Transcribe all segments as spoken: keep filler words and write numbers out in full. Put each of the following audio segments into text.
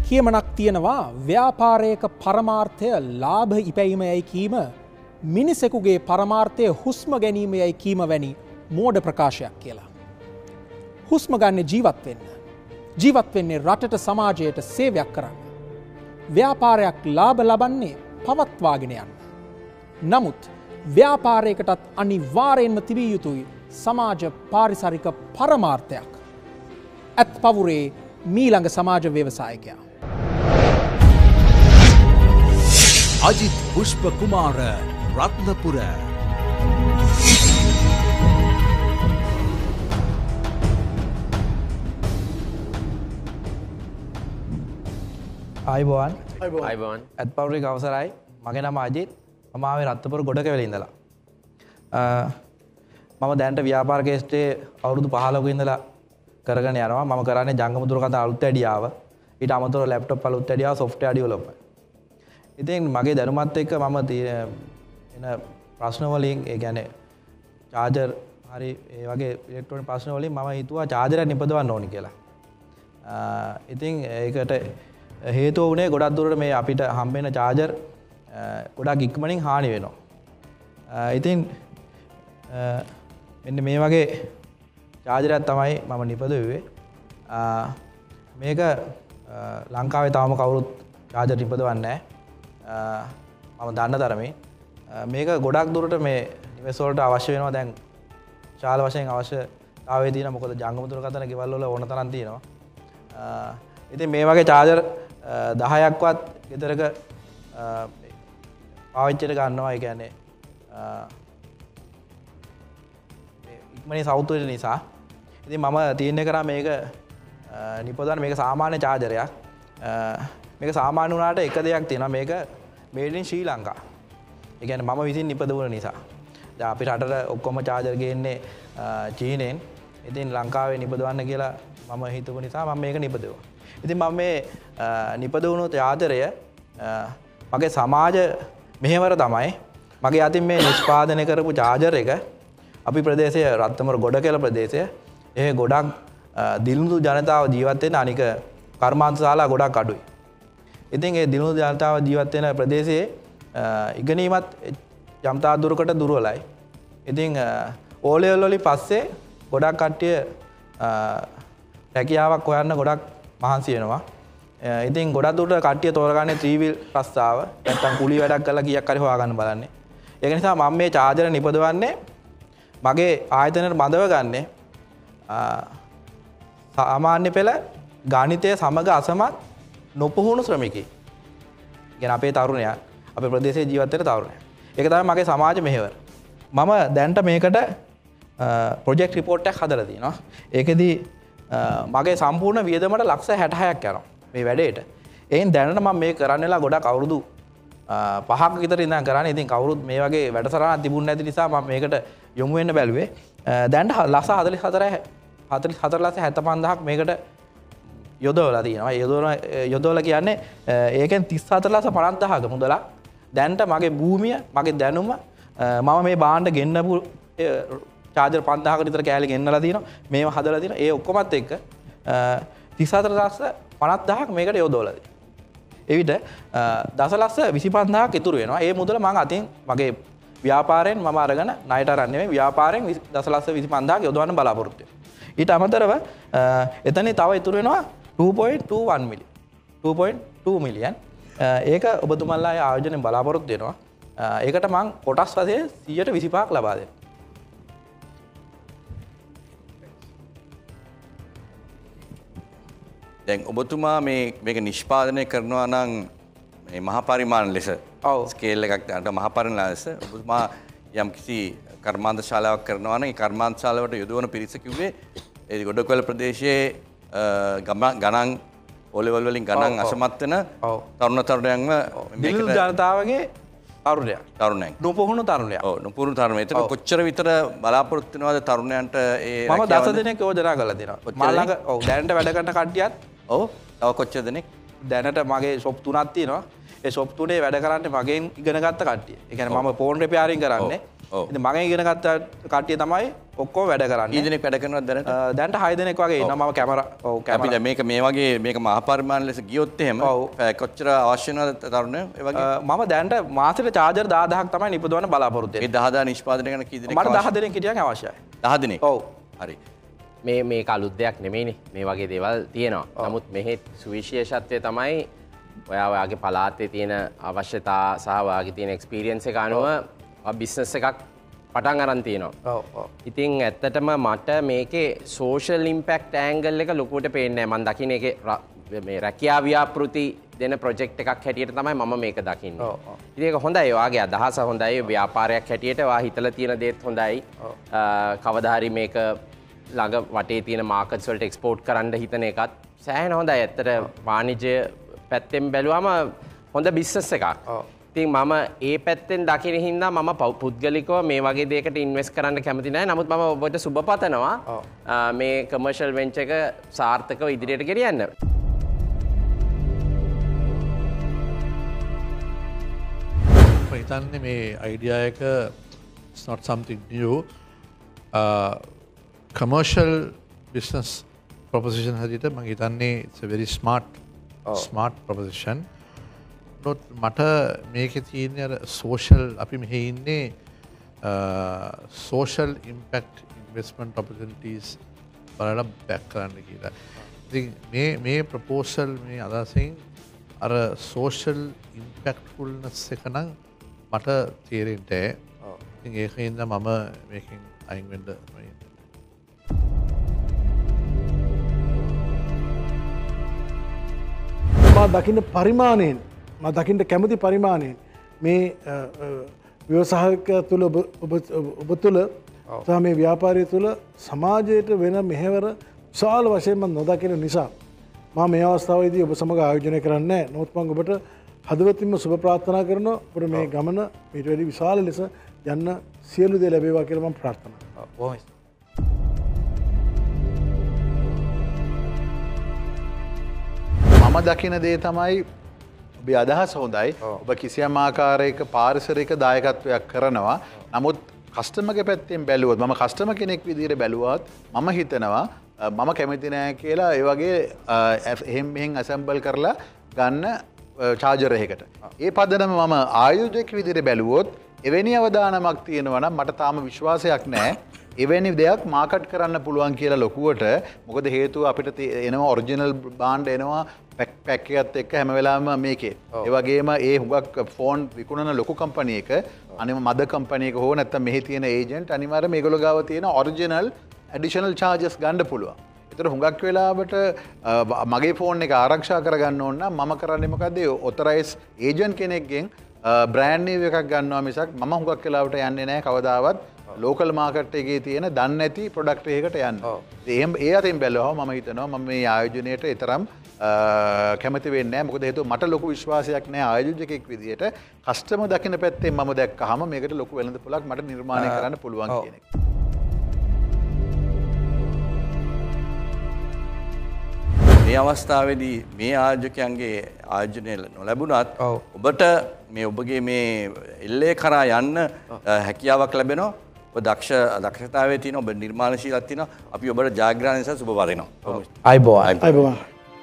කියමනක් තියෙනවා ව්‍යාපාරයක පරමාර්ථය ලාභ ඉපැයීමයි කීම මිනිසෙකුගේ පරමාර්ථය හුස්ම ගැනීමයි කීම වැනි මෝඩ ප්‍රකාශයක් කියලා. හුස්ම ගන්න ජීවත් වෙන්න. ජීවත් වෙන්නේ රටට සමාජයට සේවයක් කරන්න. ව්‍යාපාරයක් ලාභ ලබන්නේ පවත්වාගෙන යන්න. නමුත් ව්‍යාපාරයකටත් අනිවාර්යෙන්ම තිබිය යුතුයි සමාජ පාරිසරික පරමාර්ථයක්. ඇත් පවුරේ මීළඟ සමාජ ව්‍යවසායකයා. Ajith Pushpa Kumara, Ratnapura. ආයිබෝවන් අයිබෝන් ඇත් පවුරේ අවසරයි. මගේ නම අජිත්. මම ආවේ රත්නපුර ගොඩකැවල ඉඳලා. මම දැනට ව්‍යාපාර ක්ෂේත්‍රයේ අවුරුදු පහළොක ඉඳලා කරගෙන යනවා. මම කරන්නේ ජංගම දුරකථන අලුත් ඇඩියාව. ඊට අමතරව ලැප්ටොප් අලුත් ඇඩියාව, software development. ඉතින් මගේ දැනුමත් එක්ක මම එන ප්‍රශ්න වලින් ඒ කියන්නේ charger හරි ඒ වගේ ඉලෙක්ට්‍රොනික ප්‍රශ්න වලින් මම හිතුවා charger එක නිපදවන්න ඕනි කියලා. ඉතින් ඒකට හේතුව වුණේ ගොඩක් දුරට මේ අපිට හම්බෙන charger ගොඩක් ඉක්මනින් හානි වෙනවා. ඉතින් මෙන්න මේ වගේ charger එකක් තමයි මම නිපදවුවේ. මේක ලංකාවේ තාම කවුරුත් charger නිපදවන්නේ නැහැ. මම දන්න තරමේ මේක ගොඩක් දුරට මේ නිවෙස් වලට අවශ්‍ය වෙනවා. දැන් ශාල වශයෙන් අවශ්‍යතාවය තියෙනවා. මොකද ජංගම දුරකථන ගෙවල් වල ඕන තරම් තියෙනවා. ඉතින් මේ වගේ charger දහයක්වත් ගෙදරක පාවිච්චියට ගන්නවා. ඒ කියන්නේ ඉක්මනින් සවුත් වෙන නිසා. ඉතින් මම තීරණය කරා මේක නිපදවන්න. මේක සාමාන්‍ය charger එකක්. මේක සාමාන්‍ය වුණාට එක දෙයක් තියෙනවා. මේක made in ශ්‍රී ලංකා. ඒ කියන්නේ මම විසින් නිපදවන නිසා. දැන් අපේ රටට ඔක්කොම charger ගේන්නේ චීනෙන්. ඉතින් ලංකාවේ නිපදවන්න කියලා මම හිතුව නිසා මම මේක නිපදවුවා. ඉතින් මම මේ නිපදවුණු charger එක මගේ සමාජ මෙහෙවර තමයි. මගේ අතින් මේ නිෂ්පාදනය කරපු charger එක අපි ප්‍රදේශයේ රත්නපුර ගොඩකැල ප්‍රදේශය ඒ ගොඩක් දිනුදු ජනතාව ජීවත් වෙන අනික කර්මාන්ත ශාලා ගොඩක් අඩුයි. ඉතින් ඒ දිනුදු ජනතාව ජීවත් වෙන ප්‍රදේශයේ ඉගෙනීමත් යම්තා දුරකට දුර්වලයි. ඉතින් ඕ ලෙවල් වලින් පස්සේ ගොඩක් කට්ටිය රැකියාවක් හොයන්න ගොඩක් මහන්සි වෙනවා. ඉතින් ගොඩක් දුරට කට්ටිය තෝරගන්නේ ත්‍රී වීල් රස්තාව. නැත්තම් කුලී වැඩක් කරලා කීයක් හරි හොයාගන්න බලන්නේ. ඒක නිසා මම මේ charger නිපදවන්නේ මගේ ආයතනයට බඳව ගන්නේ සාමාන්‍ය පෙළ ගණිතය සමග අසමත් නොපුහුණු ශ්‍රමිකයෙක්. කියන්නේ අපේ තරුණයා අපේ ප්‍රදේශයේ ජීවත් වෙන තරුණයා. ඒක තමයි මගේ සමාජ මෙහෙවර. මම දැනට මේකට ප්‍රොජෙක්ට් රිපෝට් එකක් හදලා තියෙනවා. ඒකෙදි මගේ සම්පූර්ණ වියදමට ලක්ෂ හැටහයක් යනවා මේ වැඩේට. එයින් දැනට මම මේ කරන්නලා ගොඩක් අවුරුදු පහක් විතර ඉඳන් කරන්නේ. ඉතින් කවුරුත් මේ වගේ වැඩසටහනක් තිබුණ නැති නිසා මම මේකට යොමු වෙන්න බැලුවේ. දැනට ලක්ෂ හතළිස් හතර හතළිස් හතර ලක්ෂ හැත්තෑ පන්දාහක් මේකට යොදවලා තියෙනවා. යොදවලා යොදවලා කියන්නේ ඒකෙන් තිස් හතර ලක්ෂ පනස් දහසක මුදලක්. දැනට මගේ භූමිය, මගේ දැනුම මම මේ බාණ්ඩ ගෙන්නපු charger පන්දාහකට විතර කෑලි ගෙන්නලා තියෙනවා. මේව හදලා තියෙනවා. ඒ ඔක්කොමත් එක්ක තිස් හතර ලක්ෂ පනස් දහසක් මේකට යොදවලා තියෙනවා. එවිට දසලක්ෂ විසි පන්දාහක් ඉතුරු වෙනවා. ඒ මුදල මම අතින් මගේ ව්‍යාපාරයෙන් මම අරගෙන ණයට අරන් නෙමෙයි ව්‍යාපාරයෙන් දසලක්ෂ විසි පන්දාහක් යොදවන්න බලාපොරොත්තු වෙනවා. ඊට අමතරව එතනින් තව ඉතුරු වෙනවා two point two one million. two point two million. ඒක ඔබතුමන්ලා ආයෝජනයෙන් බලාපොරොත්තු වෙනවා. ඒකට මම කොටස් වශයෙන් සියයට විසිපහක් ලබා දෙනවා. දැන් ඔබතුමා මේ මේක නිෂ්පාදනය කරනවා නම් මේ මහා පරිමාණ ලෙස ඔව් ස්කේල් එකක් දාන්න මහා පරිමාණ ලෙස ඔබතුමා යම්කිසි කර්මාන්ත ශාලාවක් කරනවා නම් ඒ කර්මාන්ත ශාලාවට යොදවන පිරිස කිව්වේ ඒ ගොඩකැල ප්‍රදේශයේ ගණන් ඕ ලෙවල් වලින් ගණන් අසමත් වෙන තරුණ තරුණයන්ව මේක ජනතාවගේ තරුණයක් තරුණයෙක් නොපුහුණු තරුණයක්. ඔව් නොපුහුණු තරුණයෙක්. ඒක කොච්චර විතර බලාපොරොත්තු වෙනවද තරුණයන්ට ඒ මම දස දිනක් යෝජනා කරලා තියෙනවා. මම ළඟ ඔව් දැනට වැඩ කරන කට්ටියත් ඔව් තව කොච්චර දෙනෙක් දැනට මගේ ෂොප් තුනක් තියෙනවා. ඒ ෂොප් තුනේ වැඩ කරන්නේ මගෙන් ඉගෙන ගත්ත කට්ටිය. ඒ කියන්නේ මම ෆෝන් රිපෙයාරින් කරන්නේ. ඉතින් මගෙන් ඉගෙන ගත්ත කට්ටිය තමයි ඔක්කොම වැඩ කරන්නේ. කී දෙනෙක් වැඩ කරනවද දැනට? දැනට හය දෙනෙක් වගේ ඉන්නවා. මම කැමරා ඔව් කැමරා අපි මේක මේ වගේ මේක මහා පරිමාණ ලෙස ගියොත් එහෙම කොච්චර අවශ්‍ය වෙනවද තරුණයෝ ඒ වගේ? මම දැනට මාසෙට චාර්ජර් දහදහක් තමයි නිපදවන්න බලාපොරොත්තු වෙන්නේ. ඒ දහදහ නිෂ්පාදනය කරන කී දෙනෙක්? මට දහ දෙනෙක් හිටියන් අවශ්‍යයි. දහ දෙනෙක්. ඔව්. හරි. මේ මේක අලුත් දෙයක් නෙමෙයිනේ. මේ වගේ දේවල් තියෙනවා. නමුත් මෙහි සුවිශේෂත්වය තමයි ඔයා ඔයාගේ පළාතේ තියෙන අවශ්‍යතා සහ ඔයාගේ තියෙන එක්ස්පීරියන්ස් එක අනුව බිස්නස් එකක් පටන් අරන් තියෙනවා. ඔව් ඔව්. ඉතින් ඇත්තටම මට මේකේ සෝෂල් ඉම්පැක්ට් ඇන්ගල් එක ලොකුවට පේන්නේ නැහැ. මම දකින්නේ ඒකේ මේ රැකියා ව්‍යාපෘති දෙන ප්‍රොජෙක්ට් එකක් හැටියට තමයි මම මේක දකින්නේ. ඔව් ඔව්. ඉතින් ඒක හොඳයි. ඔයාගේ අදහස හොඳයි. ව්‍යාපාරයක් හැටියට ඔයා හිතලා තියෙන දේත් හොඳයි. කවදා හරි මේක ළඟ වටේ තියෙන මාකට්ස් වලට එක්ස්පෝර්ට් කරන්න හිතන එකත් සෑහෙන හොඳයි. ඇත්තට වාණිජ්‍ය පැත්තෙන් බැලුවම හොඳ බිස්නස් එකක්. ඉතින් මම ඒ පැත්තෙන් දකින හින්දා මම පුද්ගලිකව මේ වගේ දෙයකට ඉන්වෙස්ට් කරන්න කැමති නැහැ. නමුත් මම ඔබට සුබ පතනවා මේ කමර්ෂල් වෙන්චර් එක සාර්ථකව ඉදිරියට ගෙනියන්න. මම හිතන්නේ මේ අයිඩියා එක it's not something new. Uh, commercial business proposition හැටියට මම හිතන්නේ it's a very smart oh. smart proposition. not මට මේකේ තියෙන අර social අපි මෙහි ඉන්නේ uh, social impact investment opportunities බලලා back කරන්න කියලා. ඉතින් මේ මේ proposal මේ අදහසින් අර social impactfulness එක නම් මට තේරෙන්නේ නැහැ. ඉතින් ඒකින්ද මම මේකෙන් අයින් වෙන්න මා දකින්න පරිමාණයෙන් මා දකින්න කැමති පරිමාණයෙන් මේ ව්‍යවසායක තුළ ඔබ තුළ සහ මේ ව්‍යාපාරය තුළ සමාජයට වෙන මෙහෙවර විශාල වශයෙන්ම නොදකින නිසා මා මේ අවස්ථාවේදී ඔබ සමග ආයෝජනය කරන්නේ නැහැ. නමුත් මම ඔබට හදවතින්ම සුබ ප්‍රාර්ථනා කරනවා. ඔබට මේ ගමන ඊට වැඩි විශාල ලෙස යන්න සියලු දේ ලැබේවා කියලා මම ප්‍රාර්ථනා කරනවා. මම දකින දේ තමයි ඔබේ අදහස හොඳයි. ඔබ කිසියම් ආකාරයක පාරිසරික දායකත්වයක් කරනවා. නමුත් කස්ටමර්ගේ පැත්තෙන් බැලුවොත් මම කස්ටමර් කෙනෙක් විදිහට බැලුවත් මම හිතනවා මම කැමති නෑ කියලා ඒ වගේ එහෙම් මෙහෙන් ඇසැම්බල් කරලා ගන්න චාර්ජර් එකකට. ඒ පදනම මම ආයෝජක විදිහට බැලුවොත් එවැනි අවදානමක් තියෙනවා නම් මට තාම විශ්වාසයක් නෑ. එවැනි දෙයක් මාකට් කරන්න පුළුවන් කියලා ලොකුවට. මොකද හේතුව අපිට එනවා ඔරිජිනල් බාණ්ඩ එනවා පැක් පැක් එකත් එක්ක හැම වෙලාවෙම මේකේ. ඒ වගේම ඒ හුඟක් ෆෝන් විකුණන ලොකු කම්පැනි එක අනිම මද කම්පැනි එක හෝ නැත්නම් මෙහි තියෙන ඒජන්ට් අනිවාර්යයෙන් මේගොල්ලෝ ගාව තියෙන ඔරිජිනල් ඇඩිෂනල් චාර්ජස් ගන්න පුළුවන්. ඒතර හුඟක් වෙලාවට මගේ ෆෝන් එක ආරක්ෂා කරගන්න ඕන නම් මම කරන්නේ මොකද්ද? ඔතොරයිස් ඒජන්ට් කෙනෙක්ගෙන් බ්‍රෑන්ඩ් නිව් එකක් ගන්නවා මිසක් මම හුඟක් වෙලාවට යන්නේ නැහැ කවදාවත් ලෝකල් මාකට් එකේ තියෙන දන්නේ නැති ප්‍රොඩක්ට් එකකට යන්න. එහෙම ඒ අතින් බැලුවම මම හිතනවා මම මේ ආයෝජනයේට තරම් කැමති වෙන්නේ නැහැ. මොකද හේතුව මට ලොකු විශ්වාසයක් නැහැ ආයෝජකෙක් විදියට කස්ටමර් දකින්න පැත්තෙන් මම දැක්කහම මේකට ලොකු වෙළඳපොළක් මට නිර්මාණය කරන්න පුළුවන් කියන එක. මේ අවස්ථාවේදී මේ ආයෝජකයන්ගේ ආයෝජනය නොලැබුණත් ඔබට මේ ඔබගේ මේ එල්ලේ කරා යන්න හැකියාවක් ලැබෙනවා. ඔබ දක්ෂ දක්ෂතාවයේ තියෙන ඔබ නිර්මාණශීලීත්වයක් තියෙනවා. අපි ඔබට ජයග්‍රහණ නිසා සුබ පතනවා. අයබෝවන්. අයබෝවන්.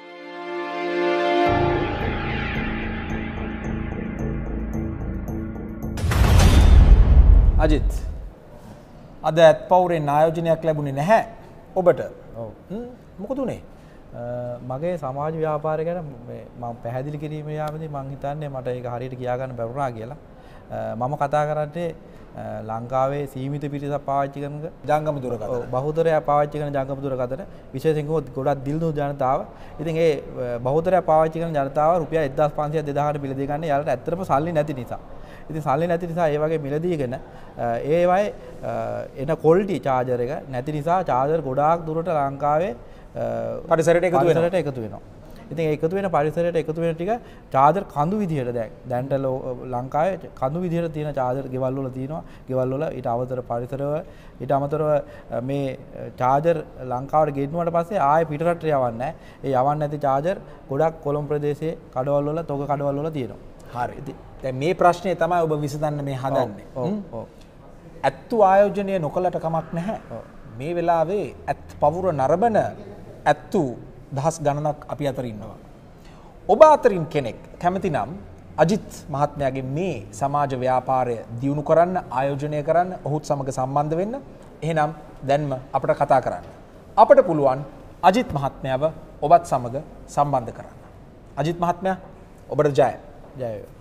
අජිත් අද ඇත් පවුරෙන් ආයෝජනයක් ලැබුණේ නැහැ ඔබට. මොකද උනේ? මගේ සමාජ ව්‍යාපාරය ගැන මම පැහැදිලි කිරීම යාමේදී මම හිතන්නේ මට ඒක හරියට කියා ගන්න බැරුණා කියලා. මම කතා කරන්නේ ලංකාවේ සීමිත පිරිසක් පාවිච්චි කරන ජංගම දුරකථන. ඔව් බහුතරයක් පාවිච්චි කරන ජංගම දුරකථන විශේෂයෙන් ගොඩක් දිල්දුණු ජනතාව. ඉතින් ඒ බහුතරයක් පාවිච්චි කරන ජනතාව රුපියල් එක්දාස් පන්සියයක් දෙදාහකට මිලදී ගන්න යාලට ඇත්තටම සල්ලි නැති නිසා. ඉතින් සල්ලි නැති නිසා ඒ වගේ මිලදීගෙන ඒ වගේ එන ක්වොලිටි චාර්ජර් එක නැති නිසා චාර්ජර් ගොඩාක් දුරට ලංකාවේ පරිසරයට එකතු වෙනවා. පරිසරයට එකතු වෙනවා. ඉතින් ඒ එකතු වෙන පරිසරයට එකතු වෙන ටික චාර්ජර් කඳු විදිහට දැන් දැන්ට ලංකාවේ කඳු විදිහට තියෙන චාර්ජර් ගෙවල් වල තියෙනවා. ගෙවල් වල ඊට අමතරව පරිසරව ඊට අමතරව මේ චාර්ජර් ලංකාවට ගෙන්නුවාට පස්සේ ආයෙ පිටරට යවන්නේ නැහැ. ඒ යවන්නේ නැති චාර්ජර් ගොඩක් කොළඹ ප්‍රදේශයේ කඩවල් වල තොග කඩවල් වල තියෙනවා. හරි. දැන් මේ ප්‍රශ්නේ තමයි ඔබ විසඳන්න මේ හදන්නේ. ඔව් ඔව්. ඇත්තු ආයෝජනය නොකළට කමක් නැහැ. මේ වෙලාවේ ඇත් පවුර නරඹන ඇත්තු දහස් ගණනක් අපි අතර ඉන්නවා. ඔබ අතරින් කෙනෙක් කැමති නම් අජිත් මහත්මයාගේ මේ සමාජ ව්‍යාපාරය දියුණු කරන්න, ආයෝජනය කරන්න, ඔහුත් සමග සම්බන්ධ වෙන්න. එහෙනම් දැන්ම අපට කතා කරන්න. අපට පුළුවන් අජිත් මහත්මයාව ඔබත් සමග සම්බන්ධ කරන්න. අජිත් මහත්මයා ඔබට ජය. ජය වේවා.